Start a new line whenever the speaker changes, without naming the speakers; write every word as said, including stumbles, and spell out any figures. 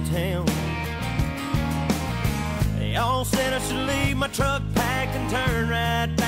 town. They all said I should leave my truck packed and turn right back